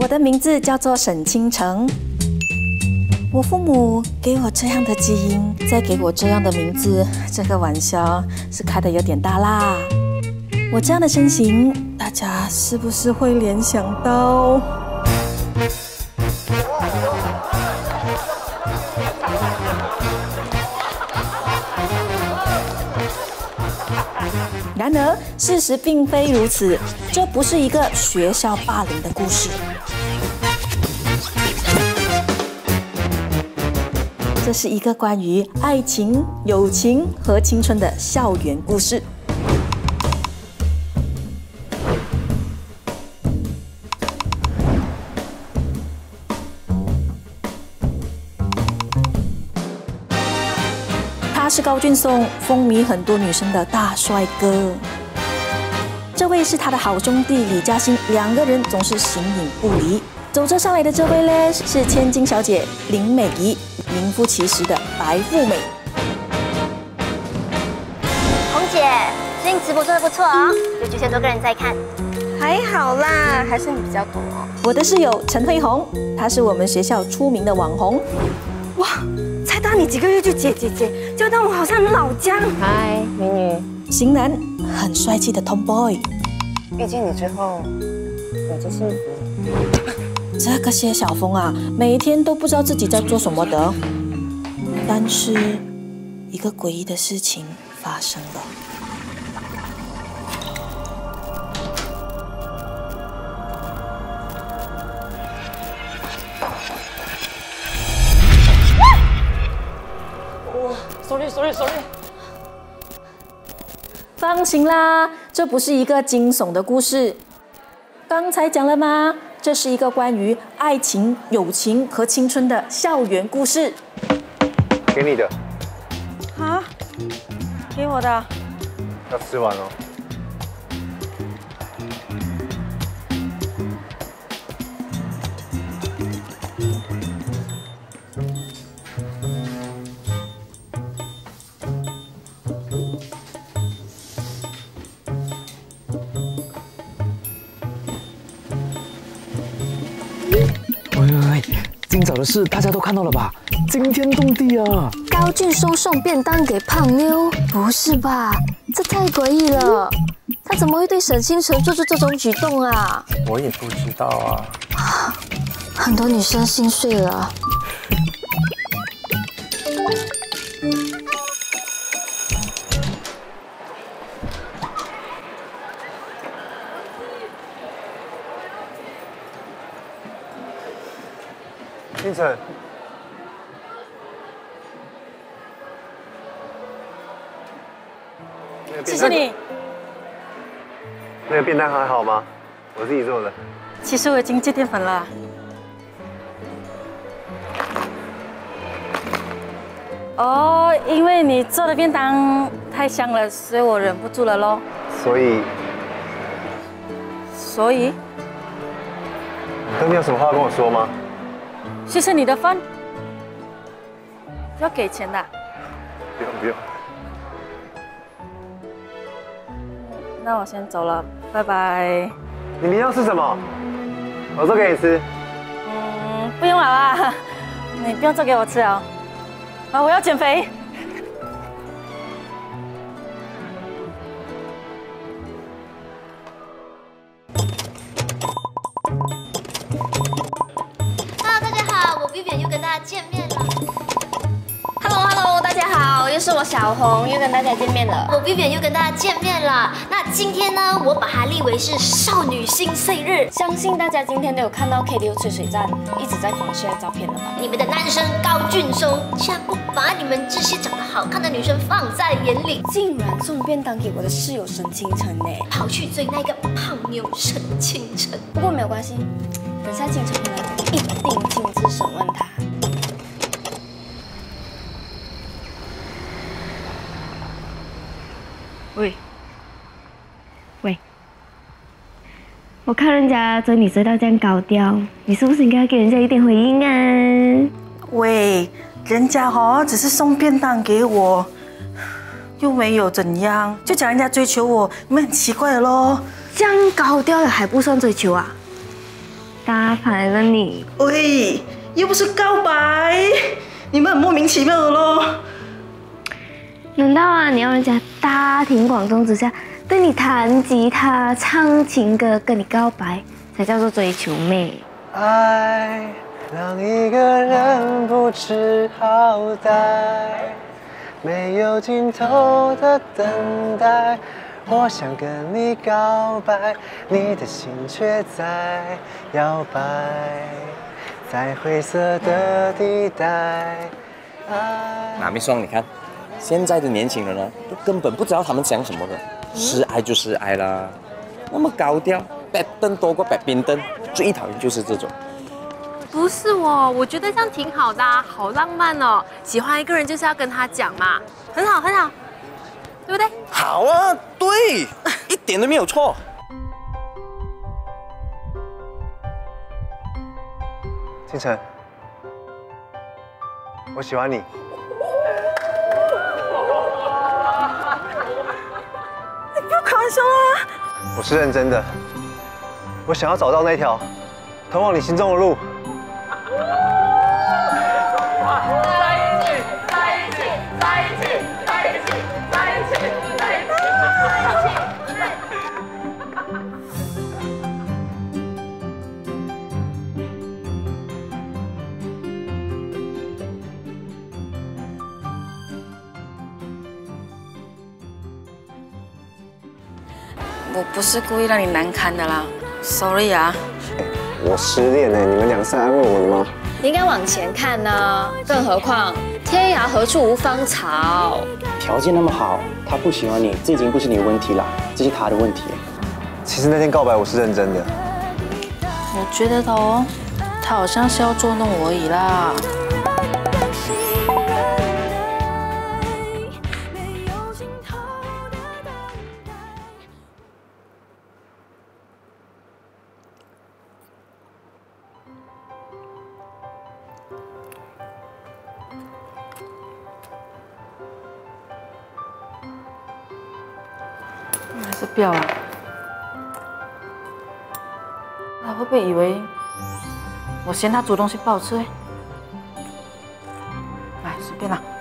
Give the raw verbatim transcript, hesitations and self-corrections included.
我的名字叫做沈倾城。我父母给我这样的基因，再给我这样的名字，这个玩笑是开得有点大啦。我这样的身形，大家是不是会联想到？然而，事实并非如此，这不是一个学校霸凌的故事。这是一个关于爱情、友情和青春的校园故事。他是高俊松，风靡很多女生的大帅哥。这位是他的好兄弟李嘉欣，两个人总是形影不离。走着上来的这位呢，是千金小姐林美仪，名副其实的白富美。 红姐，最近直播做得不错哦，有九千多个人在看。 还好啦，还是你比较多。 我的室友陈慧红，她是我们学校出名的网红。 哇，才大你几个月就姐姐姐，叫到我好像老姜。 嗨，美女。 型男，很帅气的 Tomboy。 遇见你之后，我就幸福。 这个谢晓峰啊，每一天都不知道自己在做什么的。但是，一个诡异的事情发生了。 哇 ，sorry sorry sorry。 放心啦，这不是一个惊悚的故事。刚才讲了吗？这是一个关于爱情、友情和青春的校园故事。 给你的。 啊？给我的？ 要吃完哦。 喂喂喂，今早的事大家都看到了吧？惊天动地啊！ 高俊松送便当给胖妞，不是吧？这太诡异了！他怎么会对沈倾城做出这种举动啊？ 我也不知道啊。 很多女生心碎了。 清晨， 谢谢你。 那个便当还好吗？我自己做的。 其实我已经戒淀粉了。哦，因为你做的便当太香了，所以我忍不住了咯。 所以， 所以， 你都没有什么话要跟我说吗？ 谢谢你的饭，要给钱的。 不用不用。 那我先走了，拜拜。 你明天要吃什么？我做给你吃。 嗯，不用了啦，你不用做给我吃哦。啊，我要减肥。 Hello， 大家好，我 Vivian 又跟大家见面了。 Hello Hello， 大家好，又是我小红，又跟大家见面了。 我 Vivian 又跟大家见面了。那今天呢，我把它立为是少女心碎日。 相信大家今天都有看到 K T V 吹水站一直在狂 share 照片了吧？ 你们的男生高俊松竟然不把你们这些长得好看的女生放在眼里， 竟然送便当给我的室友沈倾城呢， 跑去追那个胖妞沈倾城。 不过没有关系，等下倾城回来，我一定亲自审问他。 喂，喂，我看人家追你追到这样高调，你是不是应该给人家一点回应啊？ 喂，人家哦只是送便当给我，又没有怎样，就讲人家追求我，你们很奇怪的咯。 这样高调了还不算追求啊？ 打牌了你。 喂，又不是告白，你们很莫名其妙的咯。 难道啊，你要人家大庭广众之下对你弹吉他、唱情歌、跟你告白，才叫做追求妹？ 爱让一个人不知好歹，没有尽头的等待。我想跟你告白，你的心却在摇摆，在灰色的地带。 马蜜霜，你看，现在的年轻人呢，都根本不知道他们讲什么的，是爱就是爱啦，那么高调，白灯多过白冰灯，最讨厌就是这种。 不是我，我觉得这样挺好的、啊，好浪漫哦。喜欢一个人就是要跟他讲嘛，很好很好，对不对？ 好啊，对，一点都没有错。 清晨，我喜欢你。 你不要开玩笑啊！ 我是认真的，我想要找到那条通往你心中的路。 我不是故意让你难堪的啦 ，sorry 啊。 我失恋了，你们俩是安慰我的吗？ 你应该往前看呢、更何况天涯何处无芳草。 条件那么好，他不喜欢你，这已经不是你的问题啦，这是他的问题。 其实那天告白我是认真的。 我觉得哦，他好像是要捉弄我而已啦。还是不要了。他会不会以为我嫌他煮东西不好吃？哎，随便啦。